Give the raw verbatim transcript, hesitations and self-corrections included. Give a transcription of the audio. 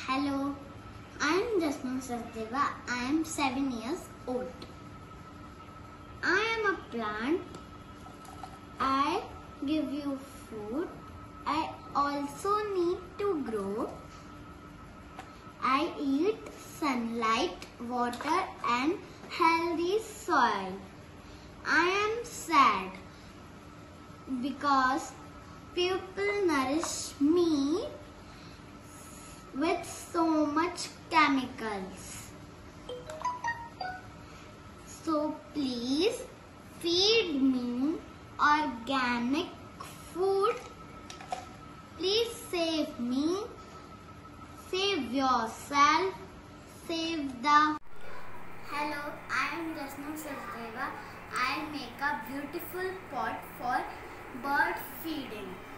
Hello, I am Jasna Sachdeva. I am seven years old. I am a plant. I give you food. I also need to grow. I eat sunlight, water and healthy soil. I am sad because people nourish me with so much chemicals. So please feed me organic food. Please save me. Save yourself. Save the... Hello, I am Jasna Sachdeva. I make a beautiful pot for bird feeding.